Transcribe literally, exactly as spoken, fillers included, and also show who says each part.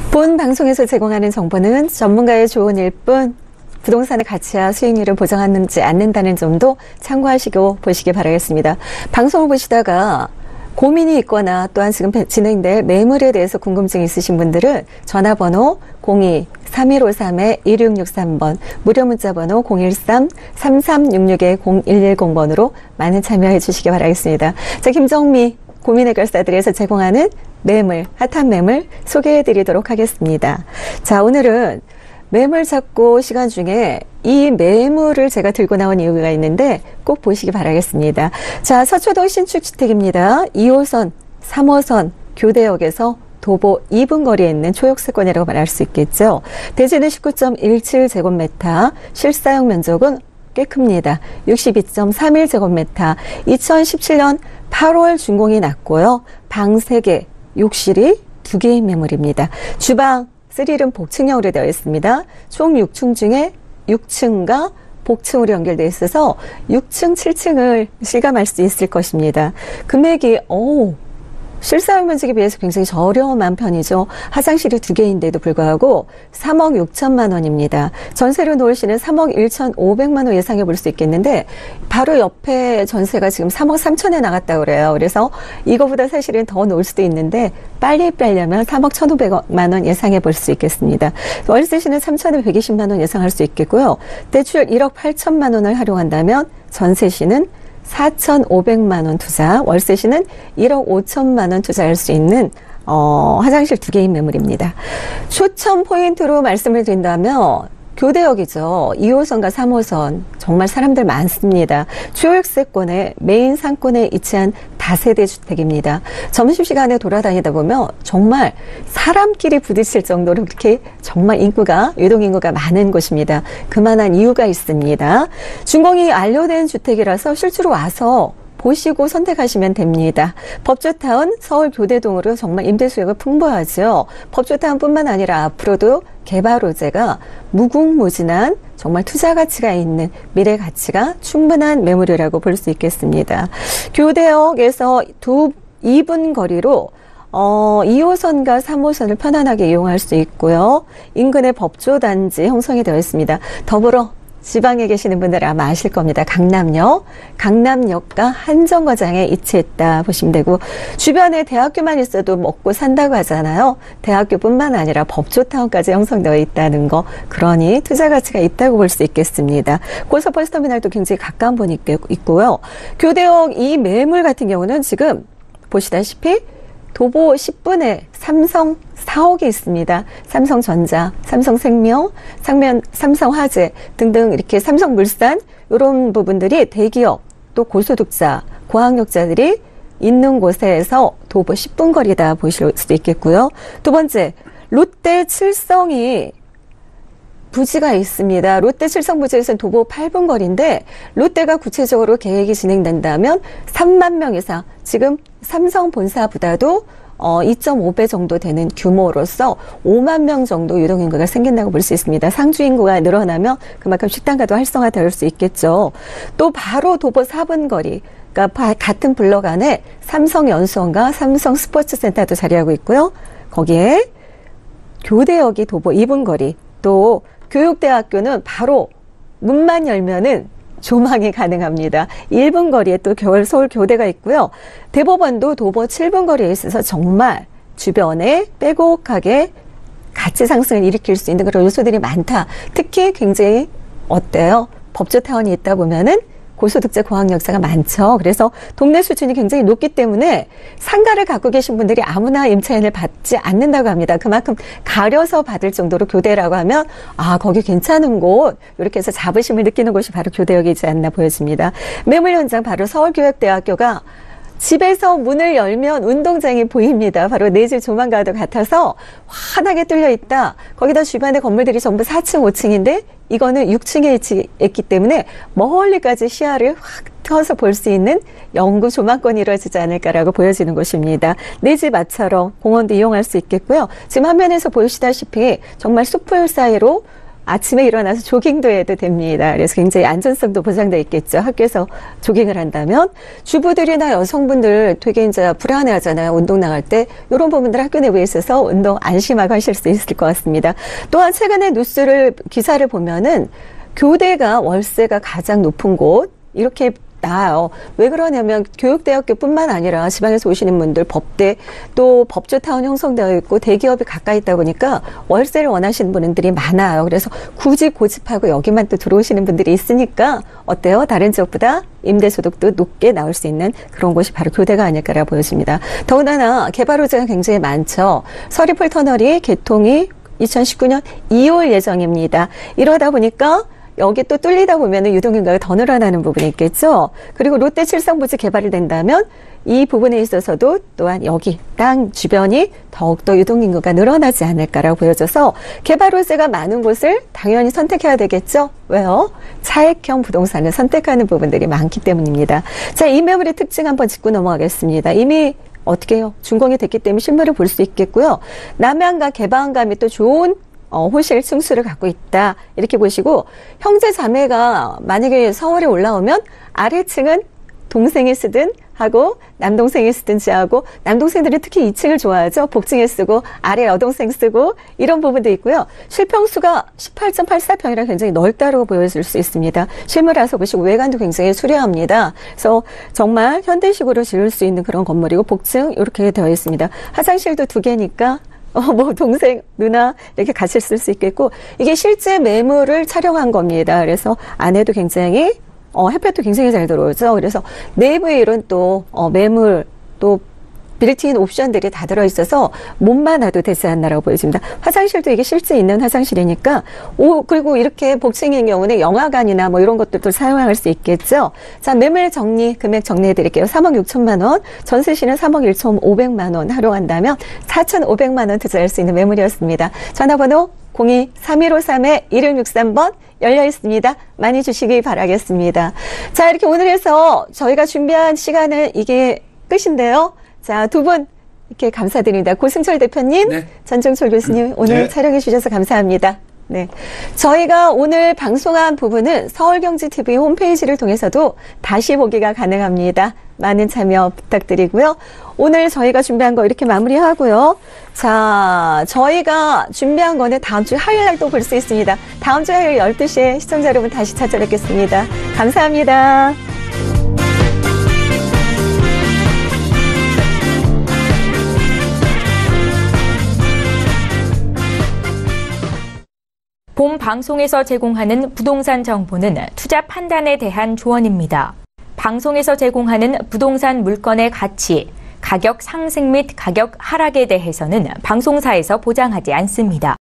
Speaker 1: 본 방송에서 제공하는 정보는 전문가의 조언일 뿐 부동산의 가치와 수익률을 보장하는지 않는다는 점도 참고하시고 보시기 바라겠습니다. 방송을 보시다가 고민이 있거나 또한 지금 진행될 매물에 대해서 궁금증이 있으신 분들은 전화번호 공이 삼일오삼 일육육삼 번, 무료 문자번호 공일삼 삼삼육육 공일일공 번으로 많은 참여해 주시기 바라겠습니다. 자, 김정미 고민해결사들에서 제공하는 매물, 핫한 매물 소개해 드리도록 하겠습니다. 자, 오늘은 매물 찾고 시간 중에 이 매물을 제가 들고 나온 이유가 있는데 꼭 보시기 바라겠습니다. 자, 서초동 신축주택입니다. 이 호선, 삼 호선 교대역에서 도보 이 분 거리에 있는 초역세권이라고 말할 수 있겠죠. 대지는 십구 점 일칠 제곱미터, 실사용 면적은 꽤 큽니다. 육십이 점 삼일 제곱미터, 이천십칠 년 팔월 준공이 났고요. 방 세 개, 욕실이 두 개인 매물입니다. 주방 쓰리룸 복층형으로 되어 있습니다. 총 육 층 중에 육 층과 복층으로 연결되어 있어서 육 층, 칠 층을 실감할 수 있을 것입니다. 금액이 오, 실사용 면적에 비해서 굉장히 저렴한 편이죠. 화장실이 두 개인데도 불구하고 삼억 육천만 원입니다. 전세로 놓을 시는 삼억 일천오백만 원 예상해 볼 수 있겠는데 바로 옆에 전세가 지금 삼억 삼천에 나갔다고 그래요. 그래서 이거보다 사실은 더 놓을 수도 있는데 빨리 빼려면 삼억 천오백만 원 예상해 볼 수 있겠습니다. 월세 시는 삼천백이십만 원 예상할 수 있겠고요. 대출 일억 팔천만 원을 활용한다면 전세 시는 사천오백만 원 투자, 월세 시는 일억 오천만 원 투자할 수 있는 어, 화장실 두 개인 매물입니다. 초점 포인트로 말씀을 드린다면 교대역이죠. 이 호선과 삼 호선 정말 사람들 많습니다. 초역세권의 메인 상권에 위치한 다세대 주택입니다. 점심시간에 돌아다니다 보면 정말 사람끼리 부딪힐 정도로 그렇게 정말 인구가, 유동인구가 많은 곳입니다. 그만한 이유가 있습니다. 준공이 완료된 주택이라서 실제로 와서 보시고 선택하시면 됩니다. 법조타운 서울 교대동으로 정말 임대 수요가 풍부하죠. 법조타운뿐만 아니라 앞으로도 개발 호재가 무궁무진한 정말 투자 가치가 있는 미래 가치가 충분한 매물이라고 볼 수 있겠습니다. 교대역에서 두 이 분 거리로 어, 이 호선과 삼 호선을 편안하게 이용할 수 있고요. 인근에 법조단지 형성이 되어 있습니다. 더불어 지방에 계시는 분들은 아마 아실 겁니다. 강남역, 강남역과 한정거장에 위치했다 보시면 되고 주변에 대학교만 있어도 먹고 산다고 하잖아요. 대학교뿐만 아니라 법조타운까지 형성되어 있다는 거, 그러니 투자 가치가 있다고 볼 수 있겠습니다. 고속버스터미널도 굉장히 가까운 분이 있고요. 교대역 이 매물 같은 경우는 지금 보시다시피 도보 십 분에 삼성 사옥이 있습니다. 삼성전자, 삼성생명, 삼면, 삼성화재 등등 이렇게 삼성물산 이런 부분들이 대기업 또 고소득자, 고학력자들이 있는 곳에서 도보 십 분 거리다 보실 수도 있겠고요. 두 번째, 롯데 칠성이 부지가 있습니다. 롯데 칠성 부지에서는 도보 팔 분 거리인데 롯데가 구체적으로 계획이 진행된다면 삼만 명 이상, 지금 삼성 본사보다도 어, 이 점 오 배 정도 되는 규모로서 오만 명 정도 유동인구가 생긴다고 볼 수 있습니다. 상주 인구가 늘어나면 그만큼 식당가도 활성화될 수 있겠죠. 또 바로 도보 사 분 거리, 그러니까 같은 블록 안에 삼성연수원과 삼성스포츠센터도 자리하고 있고요. 거기에 교대역이 도보 이 분 거리, 또 교육대학교는 바로 문만 열면은 조망이 가능합니다. 일 분 거리에 또 겨울 서울 교대가 있고요. 대법원도 도보 칠 분 거리에 있어서 정말 주변에 빼곡하게 가치 상승을 일으킬 수 있는 그런 요소들이 많다. 특히 굉장히 어때요? 법조타운이 있다 보면은 고소득자, 고학력자가 많죠. 그래서 동네 수준이 굉장히 높기 때문에 상가를 갖고 계신 분들이 아무나 임차인을 받지 않는다고 합니다. 그만큼 가려서 받을 정도로 교대라고 하면 아, 거기 괜찮은 곳, 이렇게 해서 자부심을 느끼는 곳이 바로 교대역이지 않나 보여집니다. 매물 현장 바로 서울교육대학교가 집에서 문을 열면 운동장이 보입니다. 바로 내 집 조망과도 같아서 환하게 뚫려 있다. 거기다 주변의 건물들이 전부 사 층, 오 층인데 이거는 육 층에 있기 때문에 멀리까지 시야를 확 펴서 볼 수 있는 영구 조망권이 이루어지지 않을까라고 보여지는 곳입니다. 내 집 앞처럼 공원도 이용할 수 있겠고요. 지금 화면에서 보시다시피 정말 숲풀 사이로 아침에 일어나서 조깅도 해도 됩니다. 그래서 굉장히 안전성도 보장되어 있겠죠. 학교에서 조깅을 한다면. 주부들이나 여성분들 되게 이제 불안해하잖아요. 운동 나갈 때. 이런 부분들 학교 내부에 있어서 운동 안심하고 하실 수 있을 것 같습니다. 또한 최근에 뉴스를, 기사를 보면은 교대가 월세가 가장 높은 곳, 이렇게 나아요. 왜 그러냐면 교육대학교뿐만 아니라 지방에서 오시는 분들 법대 또 법조타운 형성되어 있고 대기업이 가까이 있다 보니까 월세를 원하시는 분들이 많아요. 그래서 굳이 고집하고 여기만 또 들어오시는 분들이 있으니까 어때요? 다른 지역보다 임대소득도 높게 나올 수 있는 그런 곳이 바로 교대가 아닐까라고 보여집니다. 더군다나 개발 호재가 굉장히 많죠. 서리풀 터널이 개통이 이천십구 년 이월 예정입니다. 이러다 보니까 여기 또 뚫리다 보면은 유동인구가 더 늘어나는 부분이 있겠죠. 그리고 롯데 칠성부지 개발이 된다면 이 부분에 있어서도 또한 여기 땅 주변이 더욱더 유동인구가 늘어나지 않을까라고 보여져서 개발 호재가 많은 곳을 당연히 선택해야 되겠죠. 왜요? 차익형 부동산을 선택하는 부분들이 많기 때문입니다. 자, 이 매물의 특징 한번 짚고 넘어가겠습니다. 이미 어떻게 해요? 준공이 됐기 때문에 실물을 볼 수 있겠고요. 남양과 개방감이 또 좋은 어, 호실 층수를 갖고 있다. 이렇게 보시고, 형제 자매가 만약에 서울에 올라오면 아래층은 동생이 쓰든 하고 남동생이 쓰든지 하고, 남동생들은 특히 이 층을 좋아하죠. 복층에 쓰고 아래 여동생 쓰고 이런 부분도 있고요. 실평수가 십팔 점 팔사 평이라 굉장히 넓다고 보여질 수 있습니다. 실물 와서 보시고 외관도 굉장히 수려합니다. 그래서 정말 현대식으로 지을 수 있는 그런 건물이고, 복층 이렇게 되어 있습니다. 화장실도 두 개니까 어, 뭐, 동생, 누나, 이렇게 같이 쓸 수 있겠고, 이게 실제 매물을 촬영한 겁니다. 그래서 안에도 굉장히, 어, 햇볕도 굉장히 잘 들어오죠. 그래서 내부에 이런 또, 어, 매물, 또, 빌트인 옵션들이 다 들어있어서 몸만 놔도 되지 않나라고 보여집니다. 화장실도 이게 실제 있는 화장실이니까, 오, 그리고 이렇게 복층인 경우는 영화관이나 뭐 이런 것들도 사용할 수 있겠죠. 자, 매물 정리, 금액 정리해 드릴게요. 삼억 육천만 원, 전세시는 삼억 일천오백만 원 활용한다면 사천오백만 원 투자할 수 있는 매물이었습니다. 전화번호 공이 삼일오삼 일육육삼 번 열려 있습니다. 많이 주시기 바라겠습니다. 자, 이렇게 오늘 해서 저희가 준비한 시간은 이게 끝인데요. 자, 두 분 이렇게 감사드립니다. 고승철 대표님, 네. 전종철 교수님 오늘 네. 촬영해 주셔서 감사합니다. 네, 저희가 오늘 방송한 부분은 서울경제티비 홈페이지를 통해서도 다시 보기가 가능합니다. 많은 참여 부탁드리고요. 오늘 저희가 준비한 거 이렇게 마무리하고요. 자, 저희가 준비한 거는 다음 주 화요일 날 또 볼 수 있습니다. 다음 주 화요일 열두 시에 시청자 여러분 다시 찾아뵙겠습니다. 감사합니다.
Speaker 2: 본 방송에서 제공하는 부동산 정보는 투자 판단에 대한 조언입니다. 방송에서 제공하는 부동산 물건의 가치, 가격 상승 및 가격 하락에 대해서는 방송사에서 보장하지 않습니다.